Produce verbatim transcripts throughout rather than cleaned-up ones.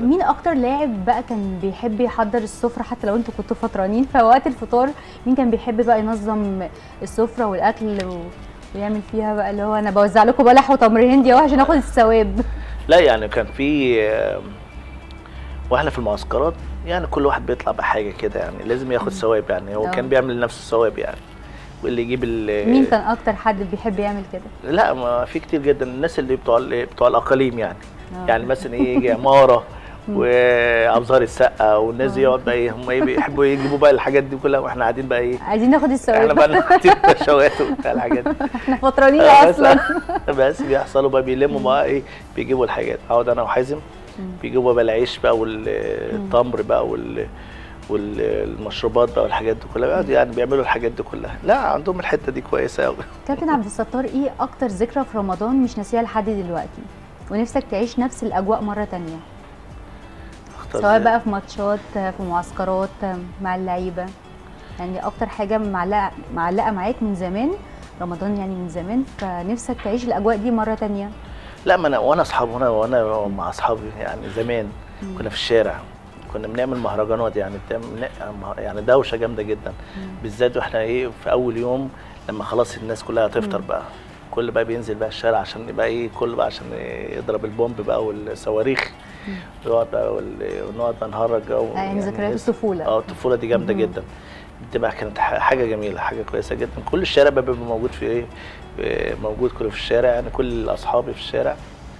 مين اكتر لاعب بقى كان بيحب يحضر السفره حتى لو انتوا كنتوا فطرانين في وقت الفطار؟ مين كان بيحب بقى ينظم السفره والاكل و... ويعمل فيها بقى اللي هو انا بوزع لكم بلح وتمر هندي اهو عشان اخد الثواب؟ لا يعني كان في واحنا في المعسكرات يعني كل واحد بيطلع بحاجه كده، يعني لازم ياخد ثواب، يعني هو أوه. كان بيعمل لنفسه ثواب يعني، واللي يجيب مين كان اكتر حد بيحب يعمل كده؟ لا ما في كتير جدا، الناس اللي بتوع بتوع الاقاليم يعني أوه. يعني مثلا ايه يجي عماره وابزار السقا والناس دي يقعد بقى ايه هم ايه بيحبوا يجيبوا بقى الحاجات دي كلها، واحنا قاعدين بقى ايه عايزين ناخد الثواب، احنا بقى قاعدين نشوات وبتاع الحاجات دي احنا فطرانين اصلا. بس بيحصلوا بقى بيلموا بقى ايه بيجيبوا الحاجات، اقعد انا وحازم بيجيبوا بقى العيش بقى والتمر بقى وال والمشروبات بقى والحاجات دي كلها، يعني بيعملوا الحاجات دي كلها. لا عندهم الحته دي كويسه قوي. كابتن عبد الستار، ايه اكتر ذكرى في رمضان مش ناسيها لحد دلوقتي ونفسك تعيش نفس الاجواء مره ثانيه؟ سواء بقى في ماتشات، في معسكرات مع اللعيبه، يعني اكتر حاجه معلقه معلقه معاك من زمان، رمضان يعني من زمان، فنفسك تعيش الاجواء دي مره ثانيه؟ لا ما انا وانا اصحابي وانا وانا مع اصحابي يعني زمان مم. كنا في الشارع كنا بنعمل مهرجانات، يعني يعني دوشه جامده جدا، بالذات واحنا ايه في اول يوم لما خلاص الناس كلها هتفطر بقى، كل بقى بينزل بقى الشارع عشان يبقى ايه كل بقى عشان يضرب البومب بقى والصواريخ ويقعد بقى ونقعد بقى نهرج جو. يعني ذكريات الطفوله. اه الطفوله دي جامده جدا، بتبقى كانت حاجه جميله حاجه كويسه جدا، كل الشارع بقى بيبقى موجود في ايه موجود كله في الشارع، يعني كل اصحابي في الشارع.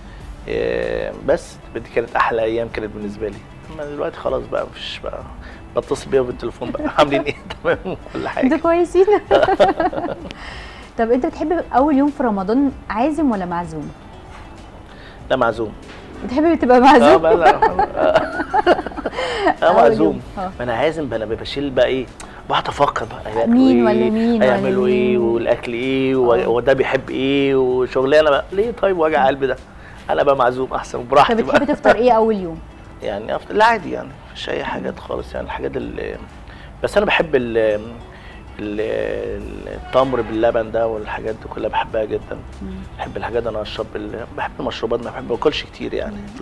بس دي كانت احلى ايام كانت بالنسبه لي. اما دلوقتي خلاص بقى مفيش بقى، بتصل بيها بالتليفون بقى عاملين ايه تمام كل حاجه. انتوا كويسين. طب انت بتحب اول يوم في رمضان عازم ولا معزوم؟ لا معزوم. بتحب تبقى معزوم؟ اه لا اه معزوم. ما انا عازم بقى انا بشيل بقى ايه بقعد افكر بقى مين ولا مين هيعملوا ايه والاكل ايه وده بيحب ايه وشغلانه بقى ليه طيب وجع قلب ده، انا بقى معزوم احسن براحتي. طب بتحب تفطر ايه اول يوم؟ يعني افطر لا عادي يعني مفيش اي حاجات خالص، يعني الحاجات اللي بس انا بحب ال التمر باللبن ده والحاجات دي كلها بحبها جدا. مم. بحب الحاجات انا اشرب بحب المشروبات، ما بحب ما باكلش كتير يعني.